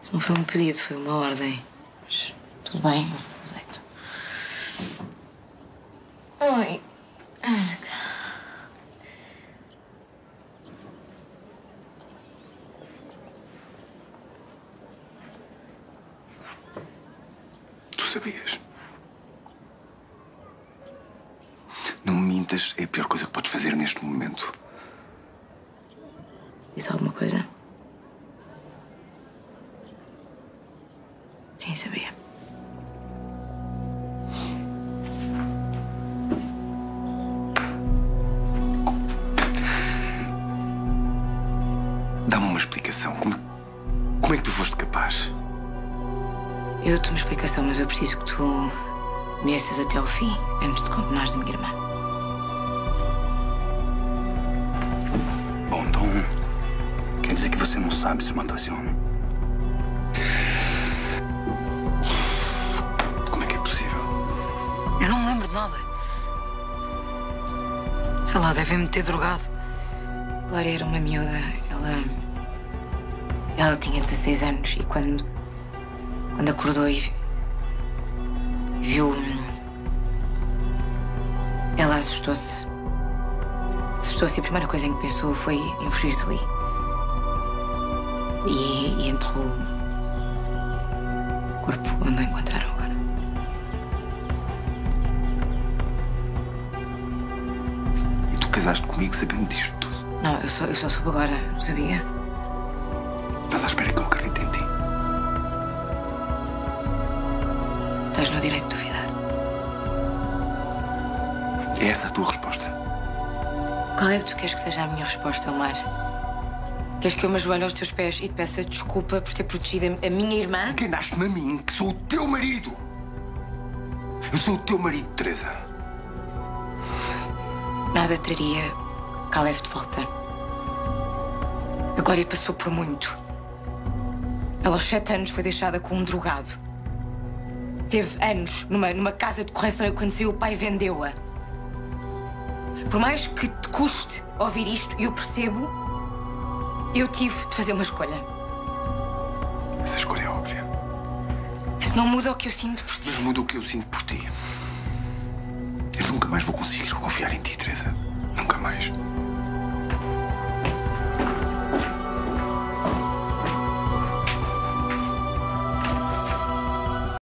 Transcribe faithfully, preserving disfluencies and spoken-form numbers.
Isso não foi um pedido, foi uma ordem. Mas tudo bem, aceito. Oi. Anda cá. Tu sabias? Não me mintas, é a pior coisa que podes fazer neste momento. Disse alguma coisa? Sim, sabia. Dá-me uma explicação. Como, como é que tu foste capaz? Eu dou-te uma explicação, mas eu preciso que tu me ouças até ao fim, antes de condenares a minha irmã. Bom, então... Quer dizer que você não sabe se matou esse homem? Como é que é possível? Eu não me lembro de nada. Sei lá, devem-me ter drogado. Glória era uma miúda. Ela... Ela tinha dezasseis anos e quando... Quando acordou e... viu... Ela assustou-se. Assustou-se e a primeira coisa em que pensou foi em fugir dali. E, e enterrou o corpo onde o encontraram agora. E tu casaste comigo sabendo disto tudo? Não, eu só, eu só soube agora, não sabia. Estás à espera que eu acredite em ti? Estás no direito de duvidar. É essa a tua resposta? Qual é que tu queres que seja a minha resposta, Omar? Queres que eu me ajoelhe aos teus pés e te peça desculpa por ter protegido a minha irmã? Enganaste-me a mim, que sou o teu marido. Eu sou o teu marido, Teresa. Nada traria Kalev de volta. A Glória passou por muito. Ela aos sete anos foi deixada com um drogado. Teve anos numa, numa casa de correção e quando saiu o pai vendeu-a. Por mais que te custe ouvir isto, e eu percebo, eu tive de fazer uma escolha. Essa escolha é óbvia. Isso não muda o que eu sinto por ti. Mas muda o que eu sinto por ti. Eu nunca mais vou conseguir confiar em ti, Teresa. Nunca mais.